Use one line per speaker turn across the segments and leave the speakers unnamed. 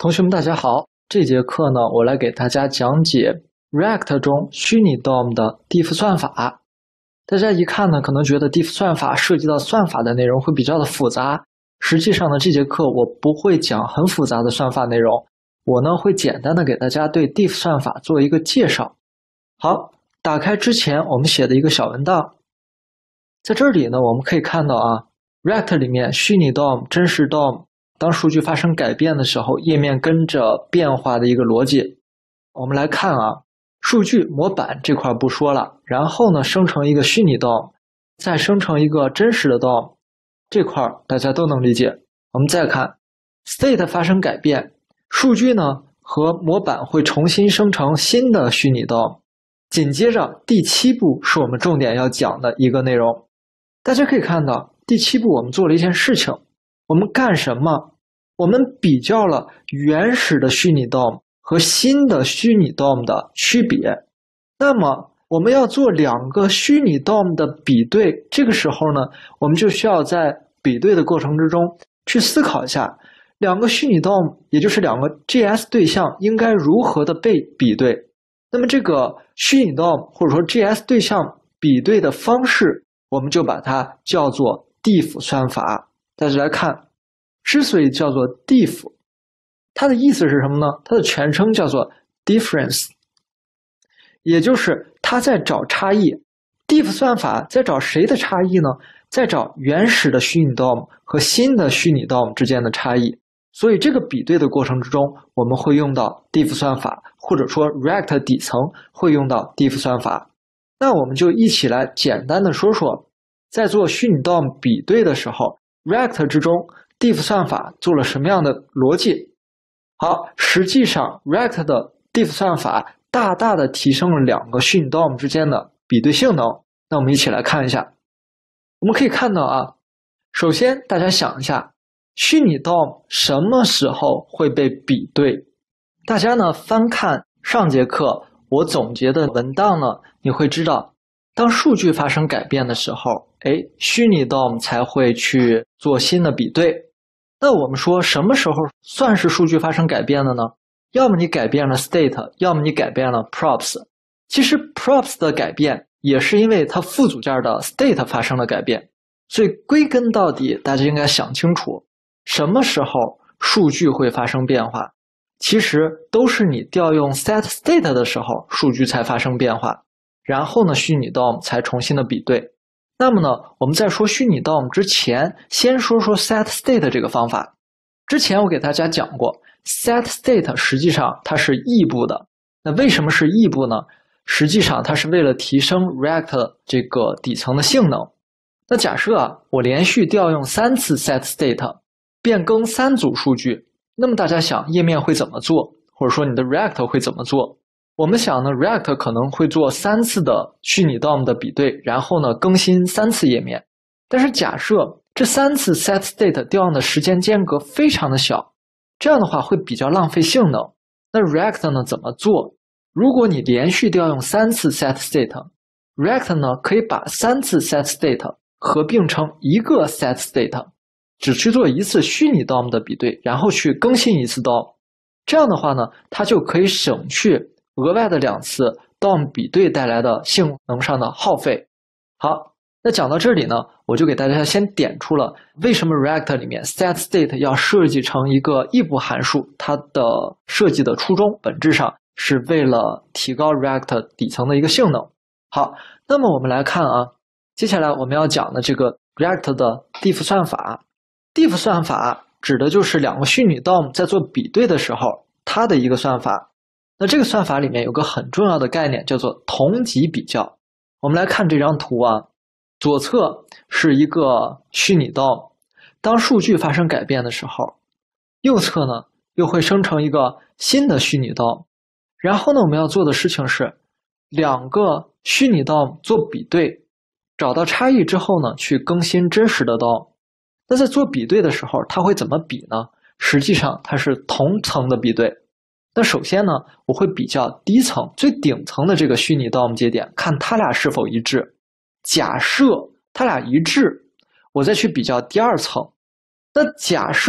同学们大家好，这节课呢，我来给大家讲解 React 中虚拟 DOM 的 diff 算法。大家一看呢，可能觉得 diff 算法涉及到算法的内容会比较的复杂。实际上呢，这节课我不会讲很复杂的算法内容，我呢会简单的给大家对 diff 算法做一个介绍。好，打开之前我们写的一个小文档，在这里呢，我们可以看到啊 ，React 里面虚拟 DOM、真实 DOM。当数据发生改变的时候，页面跟着变化的一个逻辑。我们来看啊，数据模板这块不说了，然后呢，生成一个虚拟 DOM， 再生成一个真实的 DOM， 这块大家都能理解。我们再看 state 发生改变，数据呢和模板会重新生成新的虚拟 DOM。紧接着第7步是我们重点要讲的一个内容。大家可以看到，第7步我们做了一件事情。我们干什么？我们比较了原始的虚拟 DOM 和新的虚拟 DOM 的区别。那么我们要做两个虚拟 DOM 的比对，这个时候呢，我们就需要在比对的过程之中去思考一下，两个虚拟 DOM， 也就是两个 JS 对象应该如何的被比对。那么这个虚拟 DOM 或者说 JS 对象比对的方式，我们就把它叫做 diff 算法。大家来看，之所以叫做 diff， 它的意思是什么呢？它的全称叫做 difference， 也就是它在找差异。diff 算法在找谁的差异呢？在找原始的虚拟 DOM 和新的虚拟 DOM 之间的差异。所以这个比对的过程之中，我们会用到 diff 算法，或者说 React 底层会用到 diff 算法。那我们就一起来简单的说说，在做虚拟 DOM 比对的时候，React 之中 diff 算法做了什么样的逻辑？好，实际上 React 的 diff 算法大大的提升了两个虚拟 DOM 之间的比对性能。那我们一起来看一下。我们可以看到啊，首先大家想一下，虚拟 DOM 什么时候会被比对？大家呢翻看上节课我总结的文档呢，你会知道，当数据发生改变的时候，虚拟 DOM 才会去做新的比对。那我们说什么时候算是数据发生改变的呢？要么你改变了 state， 要么你改变了 props。其实 props 的改变也是因为它副组件的 state 发生了改变。所以归根到底，大家应该想清楚，什么时候数据会发生变化？其实都是你调用 set state 的时候，数据才发生变化。然后呢，虚拟 DOM 才重新的比对。那么呢，我们在说虚拟 DOM 之前，先说说 set state 这个方法。之前我给大家讲过 ，set state 实际上它是异步的。那为什么是异步呢？实际上它是为了提升 React 这个底层的性能。那假设啊，我连续调用3次 set state， 变更3组数据，那么大家想页面会怎么做？或者说你的 React 会怎么做？我们想呢 ，React 可能会做3次的虚拟 DOM 的比对，然后呢更新3次页面。但是假设这3次 set state 调用的时间间隔非常的小，这样的话会比较浪费性能。那 React 呢怎么做？如果你连续调用3次 set state，React 呢可以把3次 set state 合并成一个 set state， 只去做1次虚拟 DOM 的比对，然后去更新1次 DOM。这样的话呢，它就可以省去额外的2次 DOM 比对带来的性能上的耗费。好，那讲到这里呢，我就给大家先点出了为什么 React 里面 set state 要设计成一个异步函数，它的设计的初衷本质上是为了提高 React 底层的一个性能。好，那么我们来看啊，接下来我们要讲的这个 React 的 diff 算法。diff 算法指的就是两个虚拟 DOM 在做比对的时候，它的一个算法。那这个算法里面有个很重要的概念，叫做同级比较。我们来看这张图啊，左侧是一个虚拟 DOM， 当数据发生改变的时候，右侧呢又会生成一个新的虚拟 DOM。然后呢，我们要做的事情是两个虚拟 DOM 做比对，找到差异之后呢，去更新真实的 DOM。那在做比对的时候，它会怎么比呢？实际上它是同层的比对。那首先呢，我会比较低层最顶层的这个虚拟 DOM 节点，看它俩是否一致。假设它俩一致，我再去比较第二层。那假设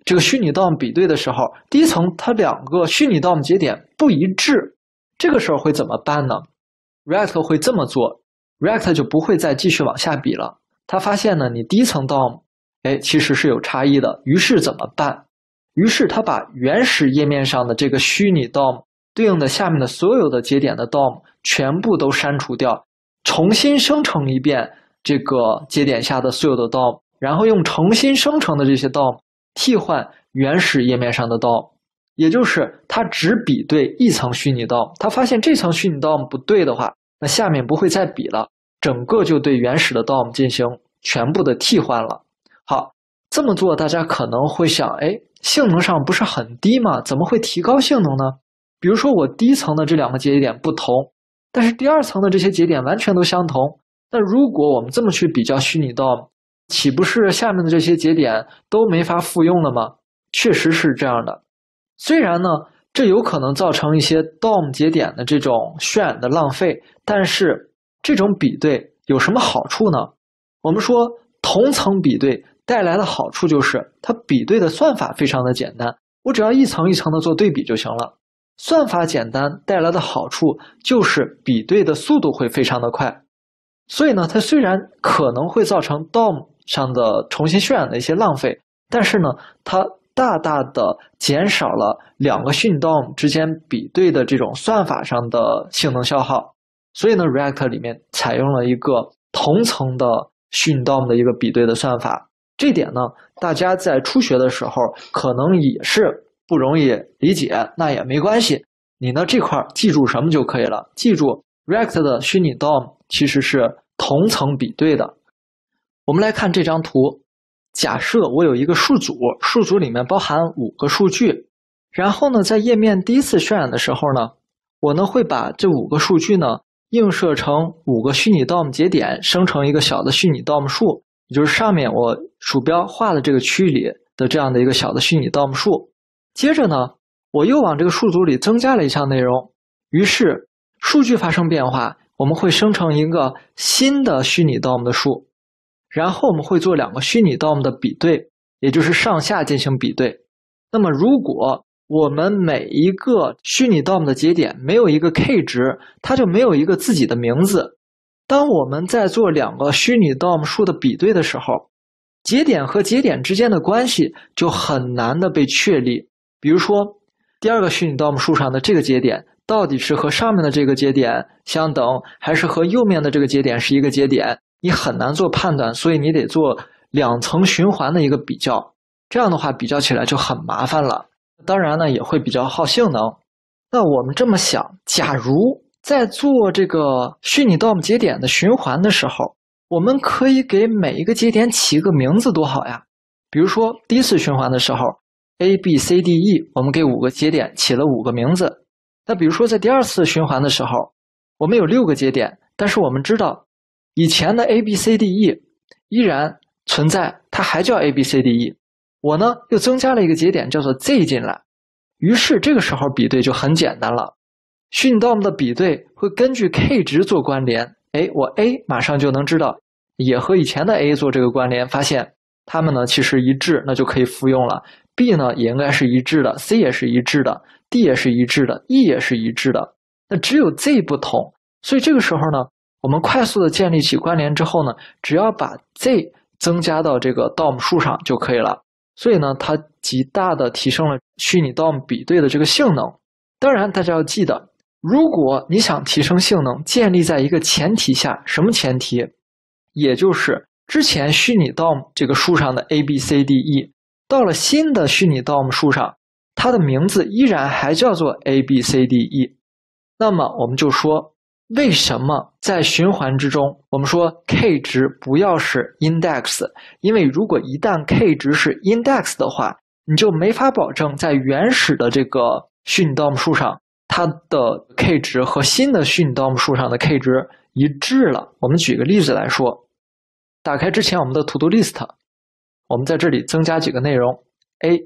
这个虚拟 DOM 比对的时候，第一层它两个虚拟 DOM 节点不一致，这个时候会怎么办呢？ React 会这么做， React 就不会再继续往下比了。他发现呢，你第一层 DOM 其实是有差异的，于是怎么办？于是他把原始页面上的这个虚拟 DOM 对应的下面的所有的节点的 DOM 全部都删除掉，重新生成一遍这个节点下的所有的 DOM， 然后用重新生成的这些 DOM 替换原始页面上的 DOM， 也就是他只比对一层虚拟 DOM， 他发现这层虚拟 DOM 不对的话，那下面不会再比了，整个就对原始的 DOM 进行全部的替换了。好，这么做大家可能会想，性能上不是很低吗？怎么会提高性能呢？比如说我第一层的这两个节点不同，但是第二层的这些节点完全都相同，那如果我们这么去比较虚拟 DOM， 岂不是下面的这些节点都没法复用了吗？确实是这样的。虽然呢，这有可能造成一些 DOM 节点的这种渲染的浪费，但是这种比对有什么好处呢？我们说同层比对带来的好处就是它比对的算法非常的简单，我只要一层一层的做对比就行了。算法简单带来的好处就是比对的速度会非常的快。所以呢，它虽然可能会造成 DOM 上的重新渲染的一些浪费，但是呢，它大大的减少了两个虚拟 DOM 之间比对的这种算法上的性能消耗。所以呢 React 里面采用了一个同层的虚拟 DOM 的一个比对的算法。这点呢，大家在初学的时候可能也是不容易理解，那也没关系，你呢这块记住什么就可以了。记住 React 的虚拟 DOM 其实是同层比对的。我们来看这张图，假设我有一个数组，数组里面包含5个数据，然后呢，在页面第一次渲染的时候呢，我呢会把这5个数据呢映射成5个虚拟 DOM 节点，生成一个小的虚拟 DOM 数，也就是上面我鼠标画的这个区域里的这样的一个小的虚拟 DOM 数。接着呢，我又往这个数组里增加了一项内容，于是数据发生变化，我们会生成一个新的虚拟 DOM 的数，然后我们会做2个虚拟 DOM 的比对，也就是上下进行比对。那么如果我们每一个虚拟 DOM 的节点没有一个 K 值，它就没有一个自己的名字。当我们在做2个虚拟 DOM 数的比对的时候，节点和节点之间的关系就很难的被确立。比如说，第2个虚拟 DOM 数上的这个节点到底是和上面的这个节点相等，还是和右面的这个节点是一个节点，你很难做判断，所以你得做2层循环的一个比较。这样的话比较起来就很麻烦了，当然呢也会比较耗性能。那我们这么想，假如在做这个虚拟 DOM 节点的循环的时候，我们可以给每一个节点起一个名字多好呀。比如说第一次循环的时候 A B C D E 我们给5个节点起了5个名字。那比如说在第2次循环的时候，我们有6个节点，但是我们知道以前的 A B C D E 依然存在，它还叫 A B C D E， 我呢又增加了一个节点叫做 Z 进来，于是这个时候比对就很简单了。虚拟 DOM 的比对会根据 K 值做关联，我 A 马上就能知道也和以前的 A 做这个关联，发现它们呢其实一致，那就可以复用了。B 呢也应该是一致的， C 也是一致的， D 也是一致的， E 也是一致的，那只有 Z 不同。所以这个时候呢，我们快速的建立起关联之后呢，只要把 Z 增加到这个 DOM 数上就可以了。所以呢，它极大的提升了虚拟 DOM 比对的这个性能。当然大家要记得，如果你想提升性能，建立在一个前提下，什么前提？也就是之前虚拟 DOM 这个数上的 A B C D E 到了新的虚拟 DOM 数上，它的名字依然还叫做 A B C D E。那么我们就说，为什么在循环之中我们说 K 值不要是 index？ 因为如果一旦 K 值是 index 的话，你就没法保证在原始的这个虚拟 DOM 数上它的 K 值和新的虚拟 DOM 数上的 K 值一致了。我们举个例子来说，打开之前我们的 To Do List， 我们在这里增加几个内容 A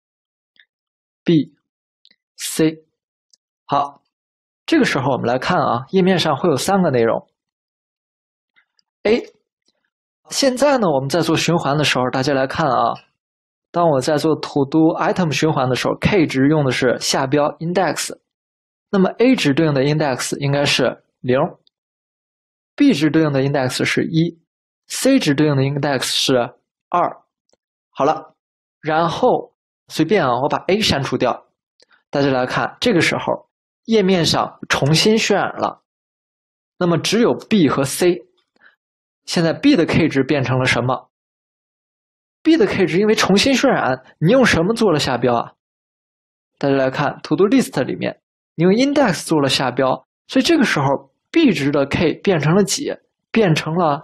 B C。 好，这个时候我们来看啊，页面上会有3个内容 A。 现在呢我们在做循环的时候，大家来看啊， 当我在做 to do item 循环的时候 ，k 值用的是下标 index， 那么 a 值对应的 index 应该是0， b 值对应的 index 是1， c 值对应的 index 是2。好了，然后随便我把 a 删除掉，大家来看，这个时候页面上重新渲染了，那么只有 b 和 c。现在 b 的 k 值变成了什么？ b 的 k 值因为重新渲染，你用什么做了下标啊？大家来看 to do list 里面，你用 index 做了下标，所以这个时候 b 值的 k 变成了几？变成了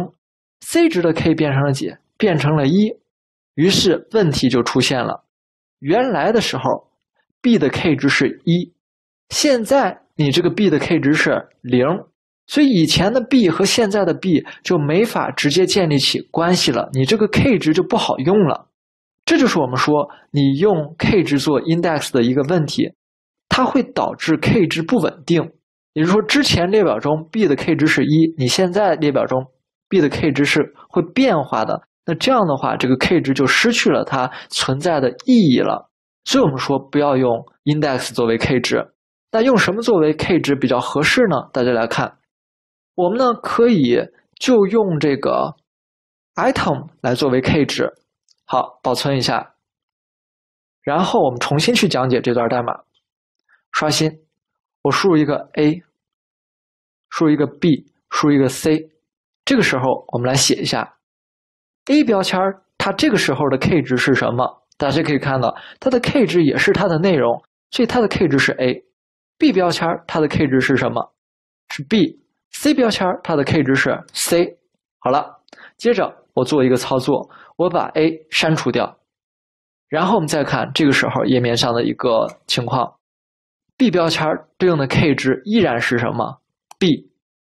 0。c 值的 k 变成了几？变成了1。于是问题就出现了，原来的时候 b 的 k 值是1，现在你这个 b 的 k 值是0。所以以前的 b 和现在的 b 就没法直接建立起关系了，你这个 k 值就不好用了。这就是我们说你用 k 值做 index 的一个问题，它会导致 k 值不稳定。也就是说，之前列表中 b 的 k 值是1，你现在列表中 b 的 k 值是会变化的，那这样的话，这个 k 值就失去了它存在的意义了。所以我们说不要用 index 作为 k 值。那用什么作为 k 值比较合适呢？大家来看。我们呢可以就用这个 item 来作为 k 值。好，保存一下，然后我们重新去讲解这段代码。刷新，我输入一个 a， 输入一个 b， 输入一个 c。这个时候我们来写一下 a 标签，它这个时候的 k 值是什么？大家可以看到，它的 k 值也是它的内容，所以它的 k 值是 a。b 标签它的 k 值是什么？是 b。C 标签它的 k 值是 c。 好了，接着我做一个操作，我把 a 删除掉，然后我们再看这个时候页面上的一个情况， b 标签对应的 k 值依然是什么？ b。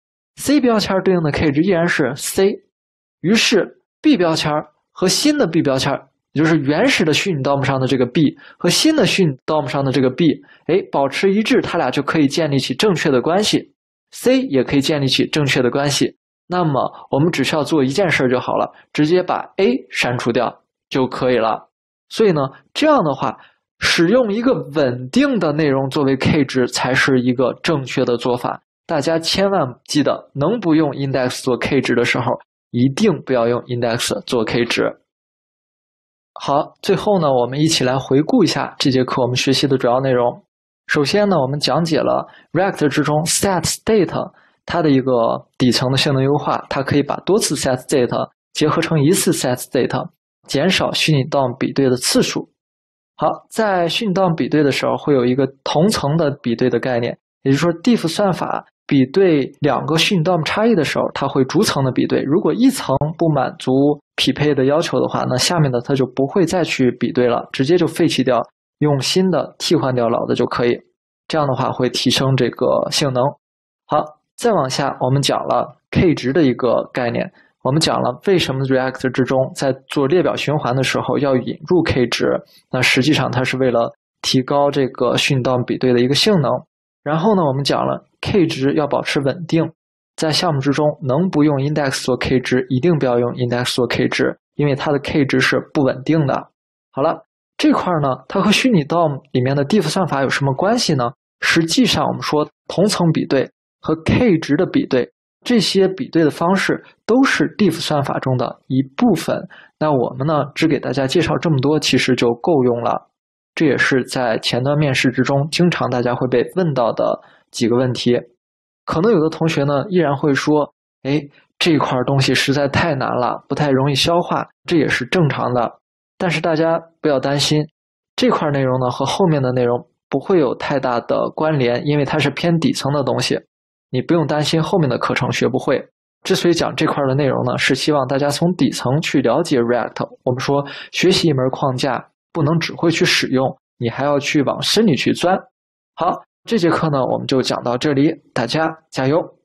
C 标签对应的 k 值依然是 c。 于是 b 标签和新的 b 标签，也就是原始的虚拟 DOM 上的这个 b 和新的虚拟 DOM 上的这个 b， 保持一致，它俩就可以建立起正确的关系。C 也可以建立起正确的关系，那么我们只需要做一件事就好了，直接把 A 删除掉就可以了。所以呢，这样的话，使用一个稳定的内容作为 k 值才是一个正确的做法。大家千万记得，能不用 index 做 k 值的时候，一定不要用 index 做 k 值。好，最后呢，我们一起来回顾一下这节课我们学习的主要内容。首先呢，我们讲解了 React 之中 setState 它的一个底层的性能优化，它可以把多次 setState 结合成一次 setState， 减少虚拟 DOM 比对的次数。好，在虚拟 DOM 比对的时候，会有一个同层的比对的概念，也就是说 diff 算法比对两个虚拟 DOM 差异的时候，它会逐层的比对。如果一层不满足匹配的要求的话，那下面的它就不会再去比对了，直接就废弃掉，用新的替换掉老的就可以。这样的话会提升这个性能。好，再往下我们讲了 k 值的一个概念，我们讲了为什么 React 之中在做列表循环的时候要引入 k 值，那实际上它是为了提高这个虚拟 DOM 比对的一个性能。然后呢，我们讲了 k 值要保持稳定，在项目之中能不用 index 做 k 值，一定不要用 index 做 k 值，因为它的 k 值是不稳定的。好了，这块呢，它和虚拟 DOM 里面的 diff 算法有什么关系呢？实际上我们说同层比对和 k 值的比对，这些比对的方式都是 diff 算法中的一部分。那我们呢，只给大家介绍这么多，其实就够用了。这也是在前端面试之中经常大家会被问到的几个问题。可能有的同学呢依然会说，这块东西实在太难了，不太容易消化，这也是正常的。但是大家不要担心，这块内容呢和后面的内容不会有太大的关联，因为它是偏底层的东西，你不用担心后面的课程学不会。之所以讲这块的内容呢，是希望大家从底层去了解 React。我们说学习一门框架不能只会去使用，你还要去往深里去钻。好，这节课呢我们就讲到这里，大家加油。